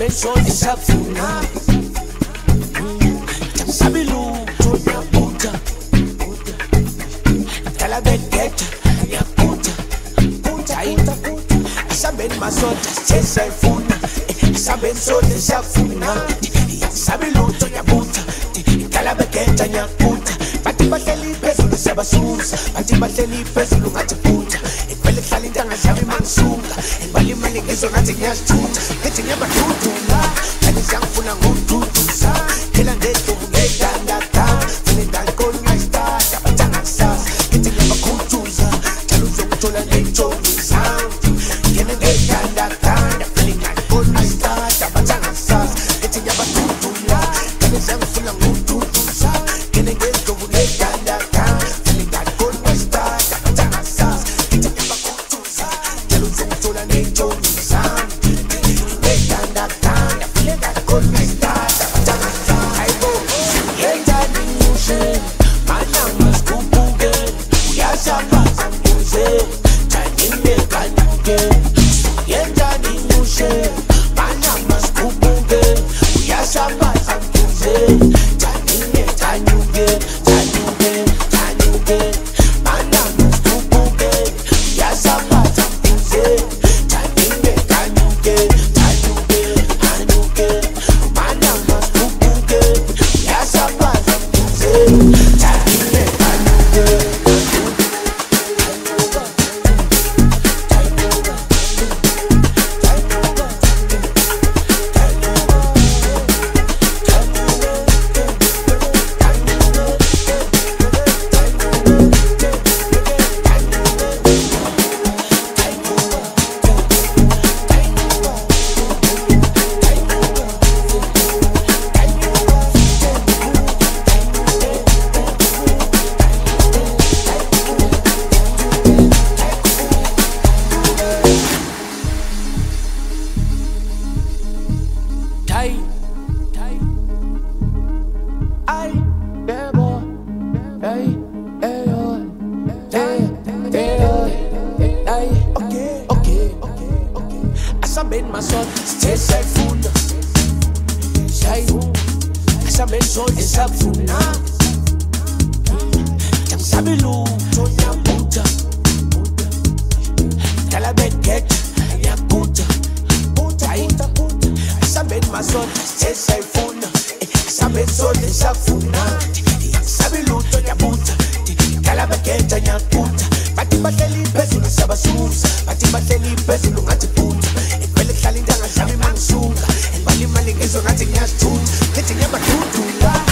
Asabe shoni safuna Jamsabi lutho nyabuta Tala beketa nyabuta Asabe masota chesa ifuna Asabe shoni safuna Jamsabi lutho nyabuta Tala beketa nyabuta Bathi bahleli phezulu siyabasusa Bathi bahleli phezulu ngathi phutha Ikwele hlala intanga zami mangisunga Ibali imali ngizo ngathi ngiyasithutha Ngithi ngiyabadudula Kanti siyangifuna ngokududuza Phela ngedlovu ngedandata File ndalikoni ngayistada Batanga kusasa Ngithi ngiyabakhutuza Jalo uzongithola ngey'ntombi zami Ngene ngedandata File ndalikoni ngayistada Batanga kusasa Ngithi ngiyabadudula Kanti siyangifuna ngokududuza Ngene ngedlovu ngedandata File ndalikoni ngayistada Batanga kusasa Ngithi ngiyabakhutuza Jalo uzongithola ngey'ntombi zami Bathi bahleli phezulu siyabasusa Bathi bahleli phezulu ngathi phutha Ikwele hlala intanga zami mangisunga Ibali imali ngizo ngathi ngiyasithutha Ngithi ngiyabadudula